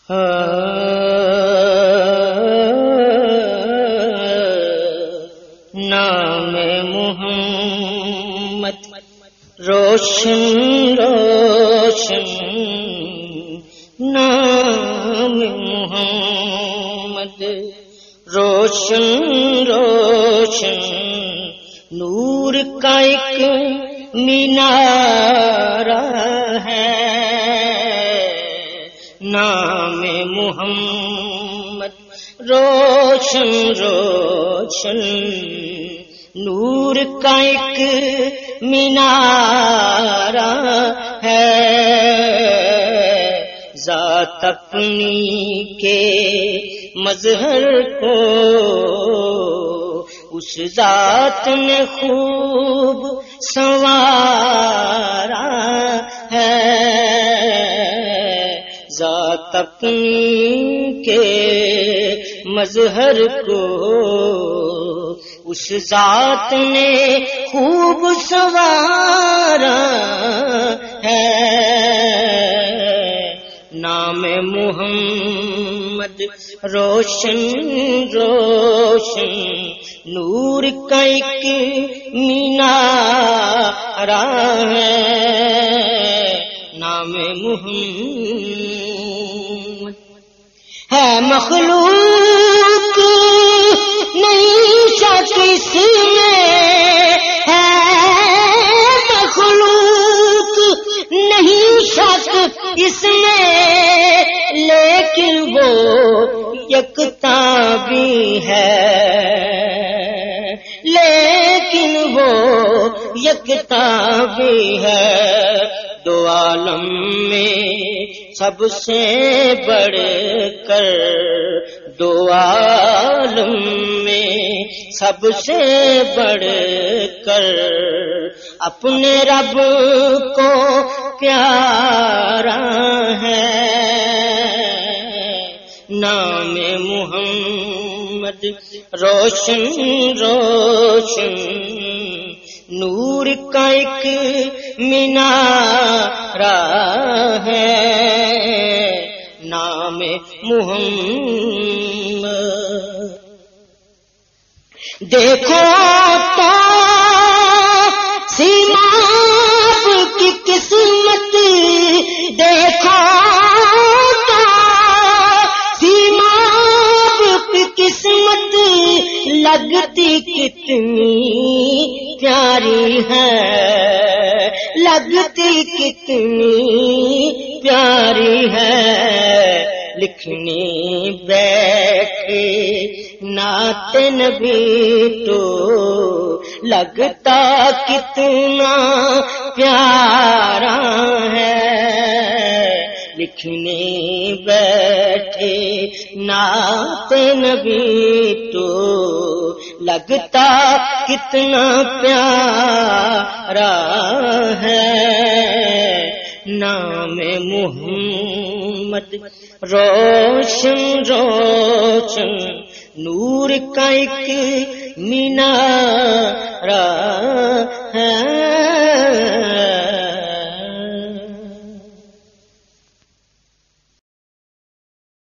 نام محمد روشن روشن، نام محمد روشن روشن، نور کا ایک مینارہ ہے۔ نام محمد روشن روشن، نور کا ایک مینارہ ہے۔ ذات اپنی کے مظہر کو اس ذات نے خوب سنوارا ہے۔ ذات اپنی کے مظہر کو اس ذات نے خوب سنوارا ہے۔ نام محمد روشن روشن، نور کا ایک مینارہ ہے۔ نام محمد ہے مخلوق نہیں شک اس میں، ہے مخلوق نہیں شک اس میں، لیکن وہ یکتا بھی ہے، لیکن وہ یکتا بھی ہے۔ دو عالم میں سب سے بڑھ کر، دو عالم میں سب سے بڑھ کر اپنے رب کو پیارا ہے۔ نام محمد روشن روشن، نور کا ایک مینارہ ہے۔ نام محمد دیکھو تو سیماب کی قسمت، دیکھو تو سیماب کی قسمت، لگتی کتنی پیاری ہے، لگتی کتنی پیاری ہے۔ لکھنے بیٹھے نعت نبی تو لگتا کتنا پیارا ہے۔ لکھنے بیٹھے نعت نبی تو لگتا کتنا پیارا ہے۔ نام محمد روشن روشن، نور کا ایک مینارہ ہے۔